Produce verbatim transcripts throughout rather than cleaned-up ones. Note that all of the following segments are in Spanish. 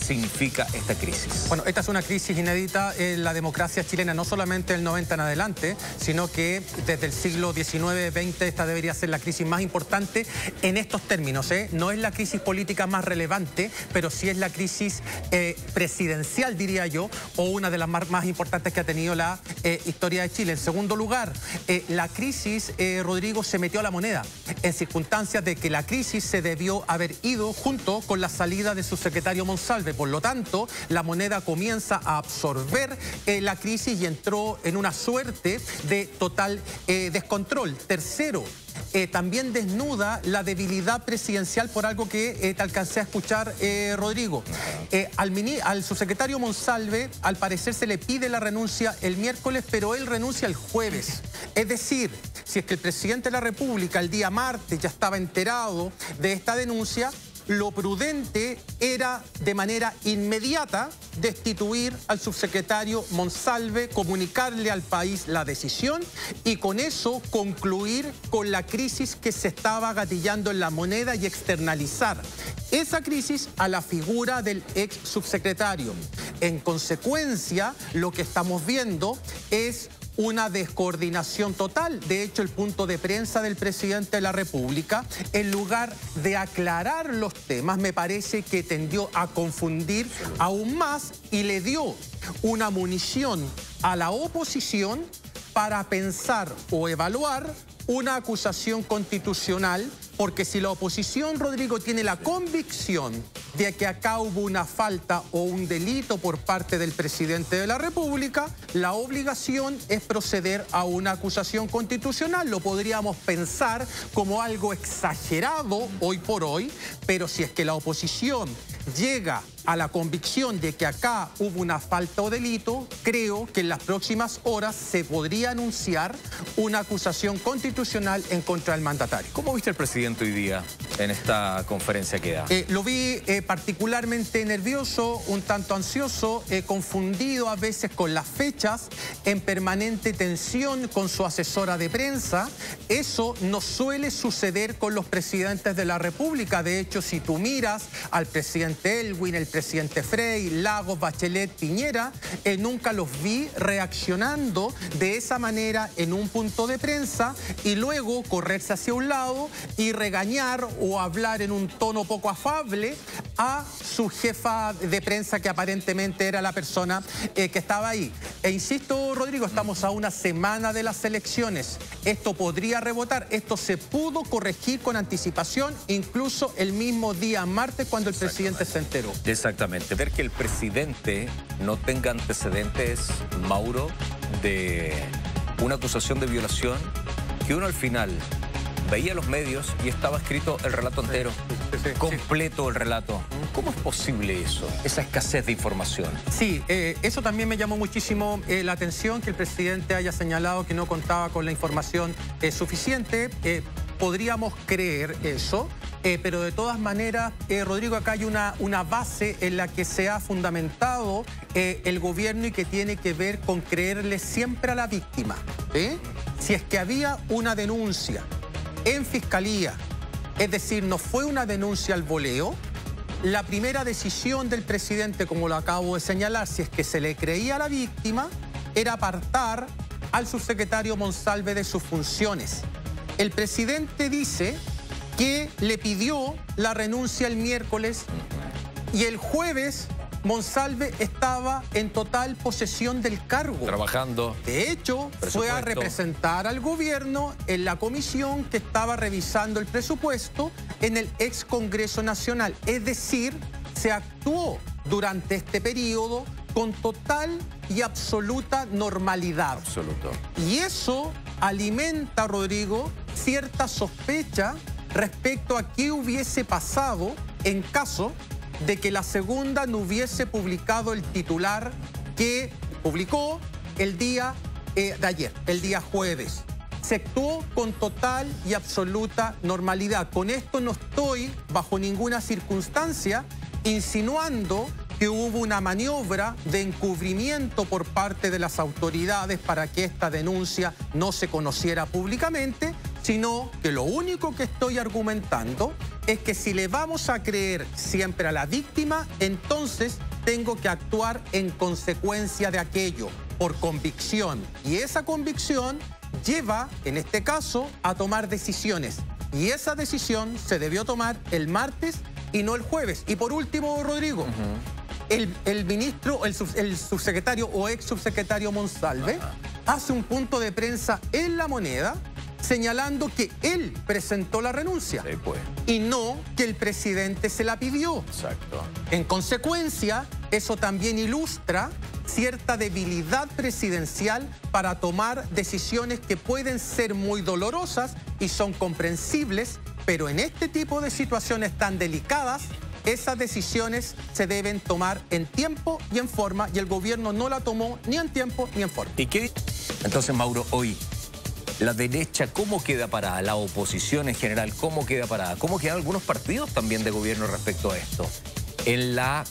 significa esta crisis? Bueno, esta es una crisis inédita en la democracia chilena, no solamente del noventa en adelante, sino que desde el siglo diecinueve veinte esta debería ser la crisis más importante en estos términos, ¿eh? No es la crisis política más relevante, pero sí es la crisis eh, presidencial, diría yo, o una de las más, más importantes que ha tenido la eh, historia de Chile. En segundo lugar, eh, la crisis, eh, Rodrigo, se metió a la moneda en circunstancias de que la crisis se debió haber ido junto con la salida de su secretario Monsalve. Por lo tanto, la moneda comienza a absorber eh, la crisis y entró en una suerte de total eh, descontrol. Tercero, Eh, también desnuda la debilidad presidencial por algo que eh, te alcancé a escuchar, eh, Rodrigo. Eh, al, mini, al subsecretario Monsalve, al parecer se le pide la renuncia el miércoles, pero él renuncia el jueves. Es decir, si es que el presidente de la República el día martes ya estaba enterado de esta denuncia, lo prudente era de manera inmediata destituir al subsecretario Monsalve, comunicarle al país la decisión y con eso concluir con la crisis que se estaba gatillando en la moneda y externalizar esa crisis a la figura del ex subsecretario. En consecuencia, lo que estamos viendo es una descoordinación total. De hecho, el punto de prensa del presidente de la República, en lugar de aclarar los temas, me parece que tendió a confundir aún más y le dio una munición a la oposición para pensar o evaluar una acusación constitucional, porque si la oposición, Rodrigo, tiene la convicción de que acá hubo una falta o un delito por parte del presidente de la República, la obligación es proceder a una acusación constitucional. Lo podríamos pensar como algo exagerado hoy por hoy, pero si es que la oposición llega a la convicción de que acá hubo una falta o delito, creo que en las próximas horas se podría anunciar una acusación constitucional en contra del mandatario. ¿Cómo viste al presidente hoy día en esta conferencia que da? Eh, lo vi eh, particularmente nervioso, un tanto ansioso, eh, confundido a veces con las fechas, en permanente tensión con su asesora de prensa. Eso no suele suceder con los presidentes de la República. De hecho, si tú miras al presidente Elwin, el presidente Frey, Lagos, Bachelet, Piñera, eh, nunca los vi reaccionando de esa manera en un punto de prensa y luego correrse hacia un lado y regañar o hablar en un tono poco afable a su jefa de prensa, que aparentemente era la persona eh, que estaba ahí. E insisto, Rodrigo, estamos a una semana de las elecciones. Esto podría rebotar, esto se pudo corregir con anticipación, incluso el mismo día martes cuando el presidente se enteró. Exactamente. Ver que el presidente no tenga antecedentes, Mauro, de una acusación de violación, que uno al final veía los medios y estaba escrito el relato entero, sí, sí, sí, completo el relato. ¿Cómo es posible eso, esa escasez de información? Sí, eh, eso también me llamó muchísimo eh, la atención, que el presidente haya señalado que no contaba con la información eh, suficiente. Eh, podríamos creer eso, eh, pero de todas maneras, eh, Rodrigo, acá hay una, una base en la que se ha fundamentado eh, el gobierno y que tiene que ver con creerle siempre a la víctima. ¿eh? Si es que había una denuncia en fiscalía, es decir, no fue una denuncia al voleo, la primera decisión del presidente, como lo acabo de señalar, si es que se le creía a la víctima, era apartar al subsecretario Monsalve de sus funciones. El presidente dice que le pidió la renuncia el miércoles y el jueves Monsalve estaba en total posesión del cargo. Trabajando. De hecho, fue a representar al gobierno en la comisión que estaba revisando el presupuesto en el ex Congreso Nacional. Es decir, se actuó durante este periodo con total y absoluta normalidad. Absoluto. Y eso alimenta, Rodrigo, cierta sospecha respecto a qué hubiese pasado en caso de que la segunda no hubiese publicado el titular que publicó el día eh, de ayer, el día jueves. Se actuó con total y absoluta normalidad. Con esto no estoy bajo ninguna circunstancia insinuando que hubo una maniobra de encubrimiento por parte de las autoridades para que esta denuncia no se conociera públicamente, sino que lo único que estoy argumentando es que si le vamos a creer siempre a la víctima, entonces tengo que actuar en consecuencia de aquello, por convicción. Y esa convicción lleva, en este caso, a tomar decisiones. Y esa decisión se debió tomar el martes y no el jueves. Y por último, Rodrigo, uh-huh. el, el ministro, el, sub, el subsecretario o ex subsecretario Monsalve uh-huh. hace un punto de prensa en La Moneda señalando que él presentó la renuncia sí, pues. y no que el presidente se la pidió. Exacto. En consecuencia, eso también ilustra cierta debilidad presidencial para tomar decisiones que pueden ser muy dolorosas y son comprensibles, pero en este tipo de situaciones tan delicadas, esas decisiones se deben tomar en tiempo y en forma, y el gobierno no la tomó ni en tiempo ni en forma. ¿Y qué? Entonces, Mauro, hoy, la derecha, ¿cómo queda parada? La oposición en general, ¿cómo queda parada? ¿Cómo quedan algunos partidos también de gobierno respecto a esto? En la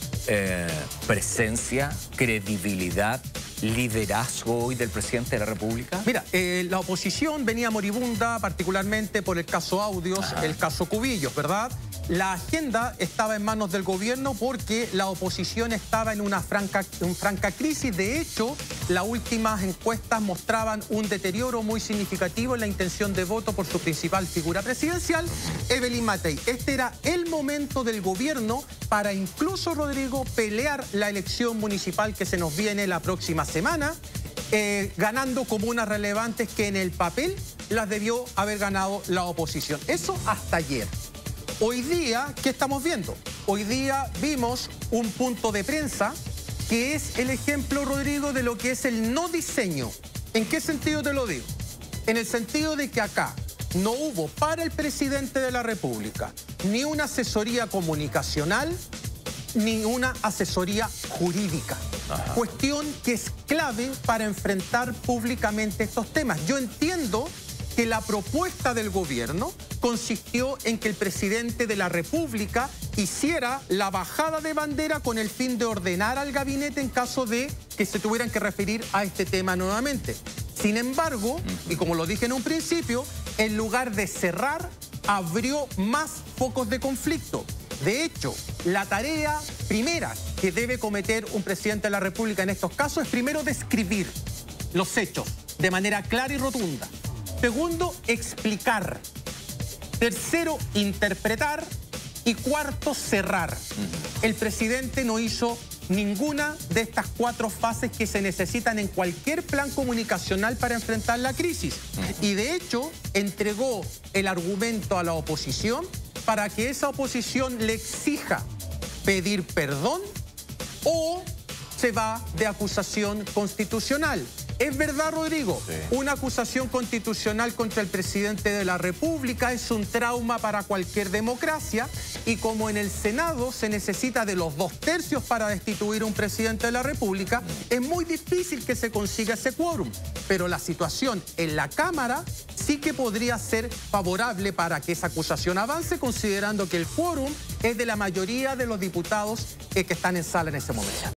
eh, presencia, credibilidad, liderazgo hoy del presidente de la República. Mira, eh, la oposición venía moribunda particularmente por el caso Audios, Ajá. el caso Cubillos, ¿verdad? La agenda estaba en manos del gobierno porque la oposición estaba en una franca, en franca crisis. De hecho, las últimas encuestas mostraban un deterioro muy significativo en la intención de voto por su principal figura presidencial, Evelyn Matei. Este era el momento del gobierno para incluso, Rodrigo, pelear la elección municipal que se nos viene la próxima semana, eh, ganando comunas relevantes que en el papel las debió haber ganado la oposición. Eso hasta ayer. Hoy día, ¿qué estamos viendo? Hoy día vimos un punto de prensa que es el ejemplo, Rodrigo, de lo que es el no diseño. ¿En qué sentido te lo digo? En el sentido de que acá no hubo para el presidente de la República ni una asesoría comunicacional ni una asesoría jurídica. Ajá. Cuestión que es clave para enfrentar públicamente estos temas. Yo entiendo que la propuesta del gobierno consistió en que el presidente de la República hiciera la bajada de bandera con el fin de ordenar al gabinete en caso de que se tuvieran que referir a este tema nuevamente. Sin embargo, y como lo dije en un principio, en lugar de cerrar, abrió más focos de conflicto. De hecho, la tarea primera que debe cometer un presidente de la República en estos casos es primero describir los hechos de manera clara y rotunda. Segundo, explicar. Tercero, interpretar. Y cuarto, cerrar. El presidente no hizo ninguna de estas cuatro fases que se necesitan en cualquier plan comunicacional para enfrentar la crisis. Y de hecho, entregó el argumento a la oposición para que esa oposición le exija pedir perdón o se va de acusación constitucional. Es verdad, Rodrigo, sí. Una acusación constitucional contra el presidente de la República es un trauma para cualquier democracia y como en el Senado se necesita de los dos tercios para destituir a un presidente de la República, es muy difícil que se consiga ese quórum. Pero la situación en la Cámara sí que podría ser favorable para que esa acusación avance, considerando que el quórum es de la mayoría de los diputados que están en sala en ese momento.